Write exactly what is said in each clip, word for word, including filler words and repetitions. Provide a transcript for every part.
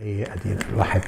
ايه ادينا الواحد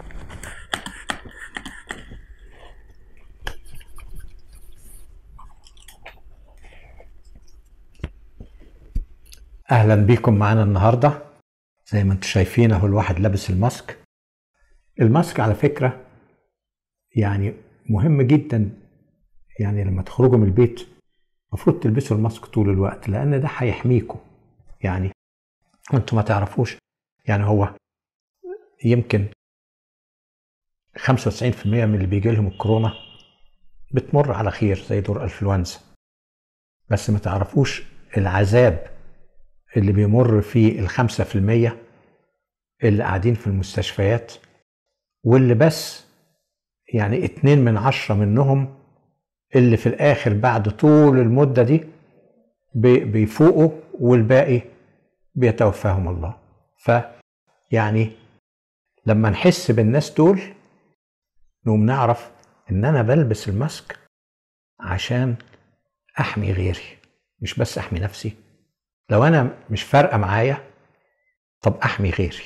اهلا بيكم معانا النهارده. زي ما انتم شايفين اهو الواحد لابس الماسك. الماسك على فكره يعني مهم جدا، يعني لما تخرجوا من البيت المفروض تلبسوا الماسك طول الوقت، لان ده هيحميكم. يعني انتوا ما تعرفوش، يعني هو يمكن خمسة وتسعين في المية من اللي بيجي لهم الكورونا بتمر على خير زي دور انفلونزا، بس ما تعرفوش العذاب اللي بيمر فيه الخمسة في المية اللي قاعدين في المستشفيات، واللي بس يعني اتنين من عشرة منهم اللي في الاخر بعد طول المدة دي بيفوقوا والباقي بيتوفاهم الله. فيعني لما نحس بالناس دول نقوم نعرف ان انا بلبس الماسك عشان احمي غيري، مش بس احمي نفسي. لو انا مش فارقة معايا طب احمي غيري.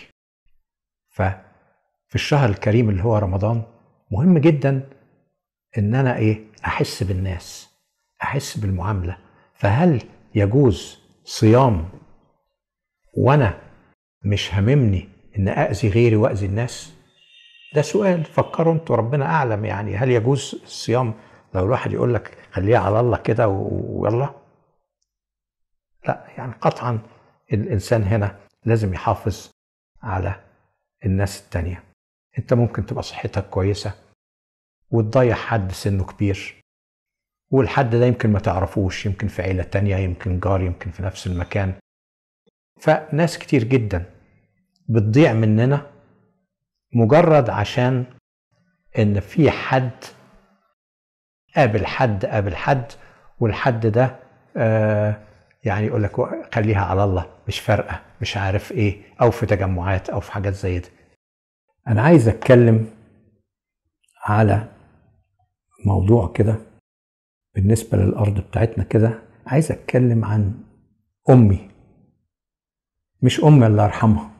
ففي الشهر الكريم اللي هو رمضان مهم جدا ان انا ايه احس بالناس، احس بالمعاملة. فهل يجوز صيام وانا مش هممني ان اذي غيري واذي الناس؟ ده سؤال فكروا انتوا، ربنا اعلم. يعني هل يجوز الصيام لو الواحد يقول لك خليها على الله كده ويلا؟ لا، يعني قطعا الانسان هنا لازم يحافظ على الناس التانية. انت ممكن تبقى صحتك كويسة وتضيع حد سنه كبير، والحد ده يمكن ما تعرفوش، يمكن في عيلة تانية، يمكن جار، يمكن في نفس المكان. فناس كتير جدا بتضيع مننا مجرد عشان ان في حد قابل حد قابل حد والحد ده آه يعني يقول لك خليها على الله، مش فارقة، مش عارف ايه، او في تجمعات او في حاجات زي دي. انا عايز اتكلم على موضوع كده بالنسبة للأرض بتاعتنا كده. عايز أتكلم عن أمي، مش أمي الله يرحمها.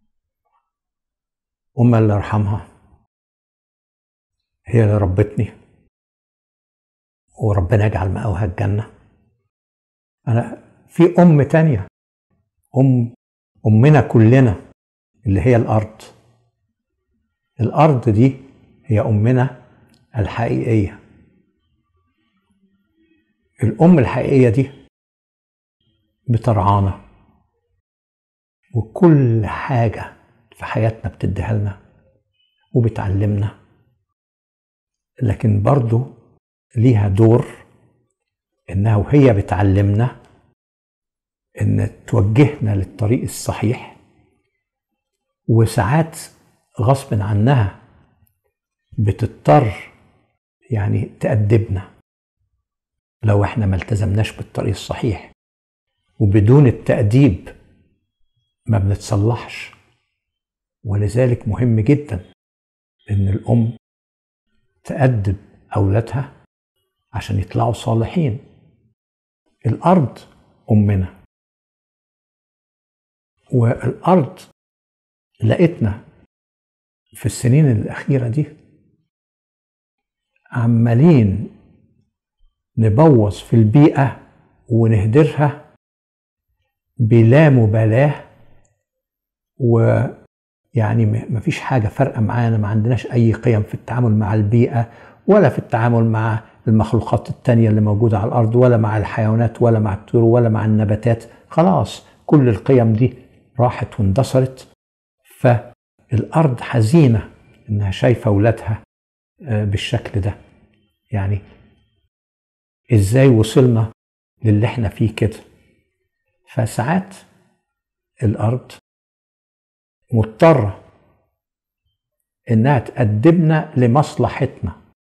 أمي الله يرحمها هي اللي ربتني وربنا يجعل مأواها الجنة. أنا في أم تانية، أم أمنا كلنا اللي هي الأرض. الأرض دي هي أمنا الحقيقية. الأم الحقيقية دي بترعانا، وكل حاجة في حياتنا بتديها لنا وبتعلمنا، لكن برضو ليها دور إنها وهي بتعلمنا إن توجهنا للطريق الصحيح، وساعات غصب عنها بتضطر يعني تأدبنا لو احنا ما التزمناش بالطريق الصحيح. وبدون التأديب ما بنتصلحش. ولذلك مهم جدا ان الام تأدب اولادها عشان يطلعوا صالحين. الارض امنا، والارض لقيتنا في السنين الاخيرة دي عمالين نبوظ في البيئة ونهدرها بلا مبالاة، ويعني مفيش حاجة فارقة معانا، ما عندناش أي قيم في التعامل مع البيئة ولا في التعامل مع المخلوقات التانية اللي موجودة على الأرض، ولا مع الحيوانات ولا مع الطيور ولا مع النباتات. خلاص كل القيم دي راحت واندثرت. فالأرض حزينة إنها شايفة أولادها بالشكل ده. يعني إزاي وصلنا للي احنا فيه كده؟ فساعات الأرض مضطرة إنها تقدمنا لمصلحتنا.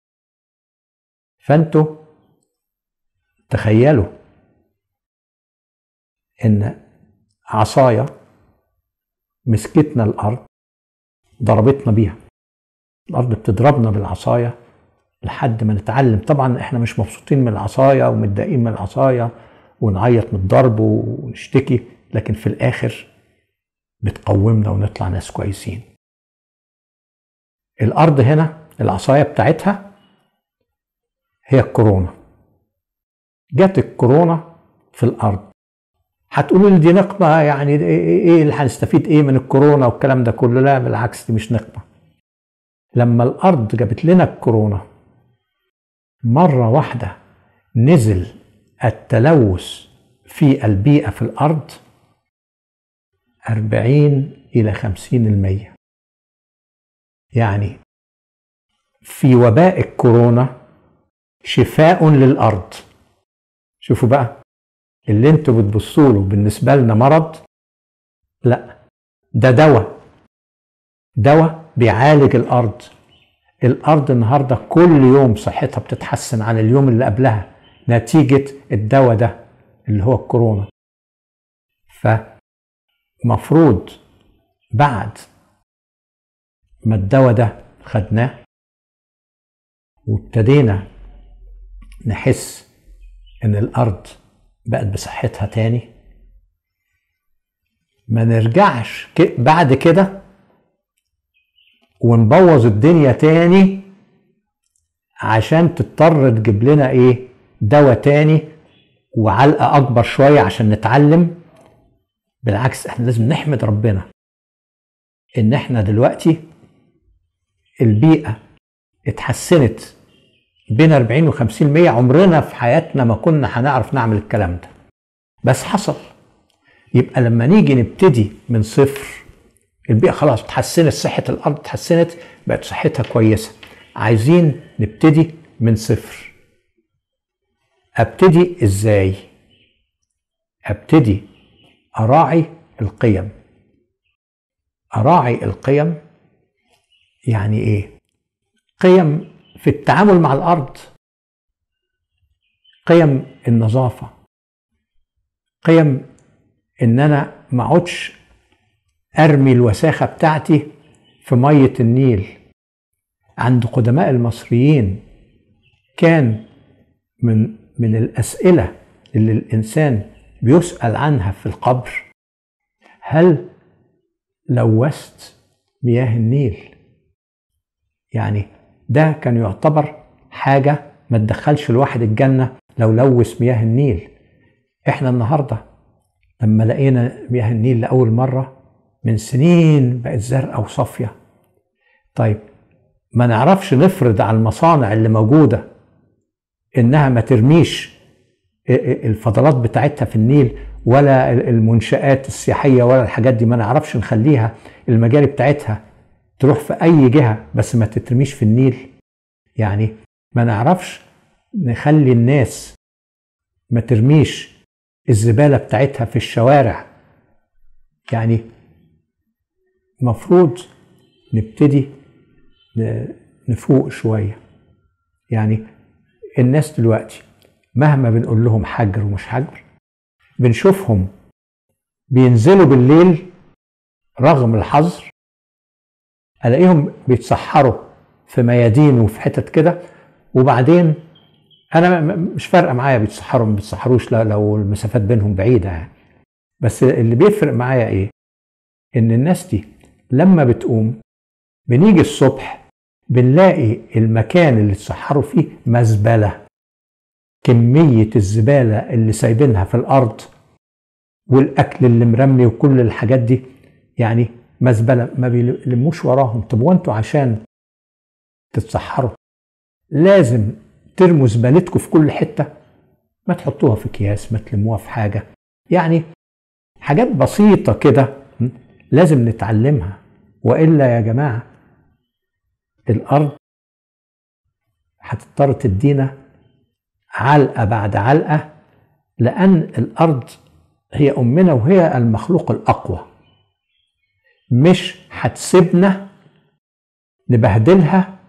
فأنتوا تخيلوا إن عصاية مسكتنا الأرض ضربتنا بيها. الأرض بتضربنا بالعصاية لحد ما نتعلم. طبعا احنا مش مبسوطين من العصاية ومتضايقين من العصاية ونعيط من الضرب ونشتكي، لكن في الآخر بتقومنا ونطلع ناس كويسين. الارض هنا العصايه بتاعتها هي الكورونا. جت الكورونا في الارض، هتقولوا لي دي نقمه، يعني ايه اللي هنستفيد ايه من الكورونا والكلام ده كله؟ لا بالعكس، دي مش نقمه. لما الارض جابت لنا الكورونا مره واحده نزل التلوث في البيئه في الارض أربعين إلى خمسين المية. يعني في وباء الكورونا شفاء للأرض. شوفوا بقى، اللي انتوا بتبصوا له بالنسبة لنا مرض، لا ده دواء، دواء بيعالج الأرض. الأرض النهاردة كل يوم صحتها بتتحسن عن اليوم اللي قبلها نتيجة الدواء ده اللي هو الكورونا. فمفروض بعد ما الدواء ده خدناه وابتدينا نحس ان الارض بقت بصحتها تاني، ما نرجعش بعد كده ونبوظ الدنيا تاني عشان تضطر تجيب لنا ايه دواء تاني وعلقة اكبر شوية عشان نتعلم. بالعكس، احنا لازم نحمد ربنا ان احنا دلوقتي البيئة اتحسنت بين أربعين وخمسين المية. عمرنا في حياتنا ما كنا هنعرف نعمل الكلام ده، بس حصل. يبقى لما نيجي نبتدي من صفر، البيئة خلاص اتحسنت، صحة الأرض اتحسنت، بقت صحتها كويسة. عايزين نبتدي من صفر. ابتدي ازاي؟ ابتدي اراعي القيم. اراعي القيم يعني ايه؟ قيم في التعامل مع الارض، قيم النظافة، قيم ان انا ما اقعدش ارمي الوساخة بتاعتي في مية النيل. عند قدماء المصريين كان من من الاسئلة اللي الانسان بيسأل عنها في القبر: هل لوثت مياه النيل؟ يعني ده كان يعتبر حاجة ما تدخلش الواحد الجنة لو لوث مياه النيل. احنا النهاردة لما لقينا مياه النيل لأول مرة من سنين بقت زرقاء وصافية، طيب ما نعرفش نفرض على المصانع اللي موجودة انها ما ترميش الفضلات بتاعتها في النيل، ولا المنشآت السياحية ولا الحاجات دي، ما نعرفش نخليها المجاري بتاعتها تروح في أي جهة بس ما تترميش في النيل؟ يعني ما نعرفش نخلي الناس ما ترميش الزبالة بتاعتها في الشوارع؟ يعني مفروض نبتدي نفوق شوية. يعني الناس دلوقتي مهما بنقول لهم حجر ومش حجر، بنشوفهم بينزلوا بالليل رغم الحظر، الاقيهم بيتسحروا في ميادين وفي حتت كده، وبعدين انا مش فارقه معايا بيتسحروا ما بيتسحروش لو المسافات بينهم بعيده يعني. بس اللي بيفرق معايا ايه؟ ان الناس دي لما بتقوم بنيجي الصبح بنلاقي المكان اللي اتسحروا فيه مزبله. كميه الزباله اللي سايبينها في الارض والاكل اللي مرمي وكل الحاجات دي يعني مزبله، ما بيلموش وراهم. طب وانتوا عشان تتسحروا لازم ترموا زبالتكم في كل حته؟ ما تحطوها في اكياس، ما تلموها في حاجه. يعني حاجات بسيطه كده لازم نتعلمها، والا يا جماعه الارض هتضطر تدينا علقه بعد علقه، لان الارض هي امنا وهي المخلوق الاقوى. مش هتسيبنا نبهدلها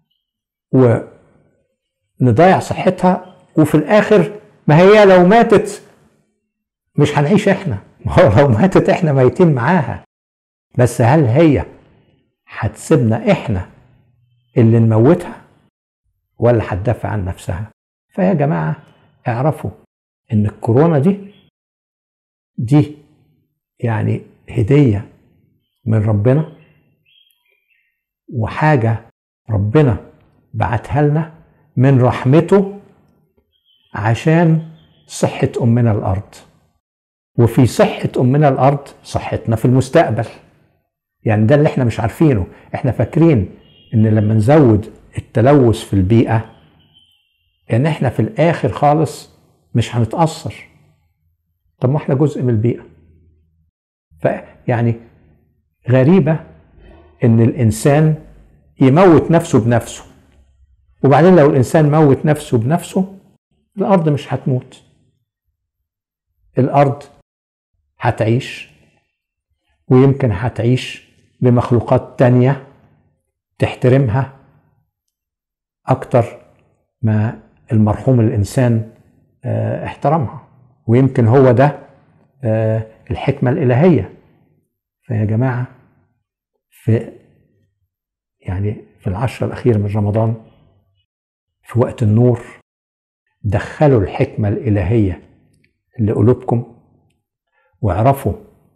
ونضيع صحتها، وفي الاخر ما هي لو ماتت مش هنعيش احنا، لو ماتت احنا ميتين معاها. بس هل هي هتسيبنا احنا اللي نموتها ولا هتدافع عن نفسها؟ فيا جماعة اعرفوا ان الكورونا دي دي يعني هدية من ربنا، وحاجة ربنا بعتها لنا من رحمته عشان صحة أمنا الأرض. وفي صحة أمنا الأرض صحتنا في المستقبل. يعني ده اللي احنا مش عارفينه. احنا فاكرين ان لما نزود التلوث في البيئة ان احنا في الآخر خالص مش هنتأثر. طب ما احنا جزء من البيئة. فيعني غريبة ان الإنسان يموت نفسه بنفسه، وبعدين لو الإنسان موت نفسه بنفسه الأرض مش هتموت. الأرض هتعيش، ويمكن هتعيش بمخلوقات تانية تحترمها أكتر ما المرحوم الإنسان احترمها. ويمكن هو ده الحكمة الإلهية. فيا جماعة في يعني في العشرة الأخيرة من رمضان، في وقت النور، دخلوا الحكمة الإلهية لقلوبكم، واعرفوا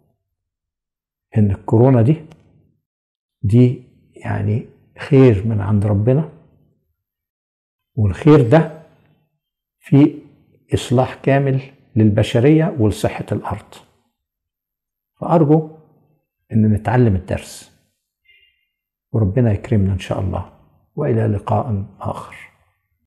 إن الكورونا دي دي يعني خير من عند ربنا، والخير ده في إصلاح كامل للبشرية ولصحة الأرض. فأرجو إن نتعلم الدرس، وربنا يكرمنا إن شاء الله. وإلى لقاء آخر.